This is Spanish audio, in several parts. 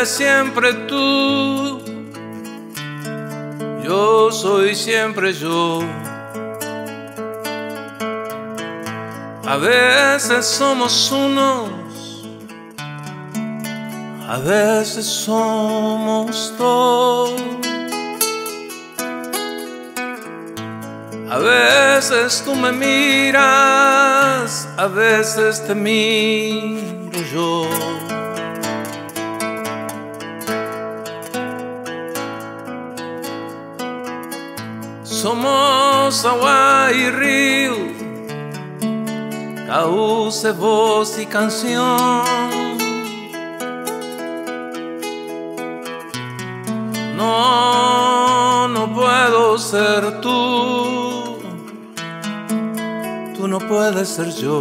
eres siempre tú, yo soy siempre yo. A veces somos unos, a veces somos dos. A veces tú me miras, a veces te miro yo. Somos agua y río, cauce, voz y canción. No puedo ser tú, tú no puedes ser yo.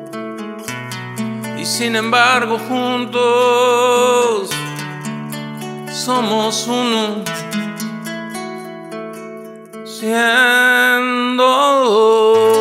Y sin embargo juntos somos uno, siendo dos.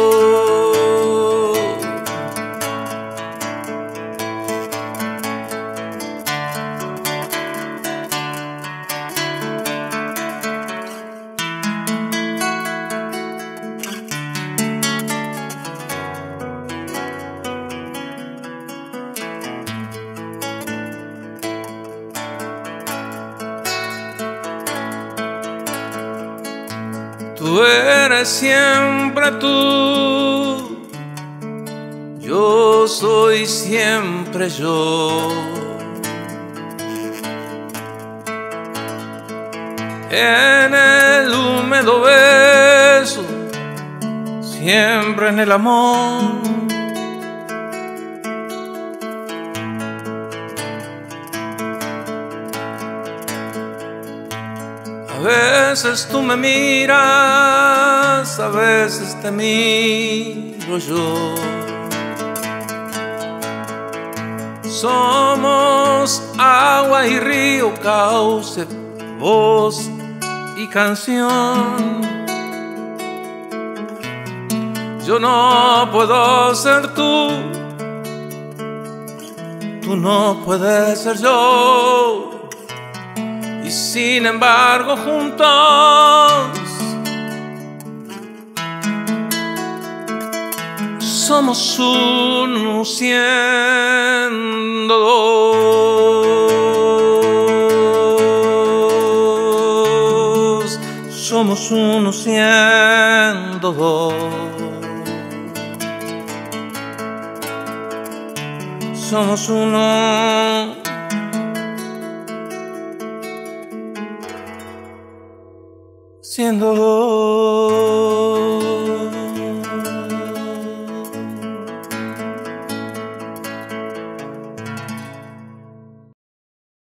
Tú eres siempre tú, yo soy siempre yo. En el húmedo beso, siempre en el amor. A veces tú me miras, a veces te miro yo. Somos agua y río, cauce, voz y canción. Yo no puedo ser tú, tú no puedes ser yo. Y sin embargo juntos somos uno, siendo dos. Somos uno, siendo dos. Somos uno, siendo dos.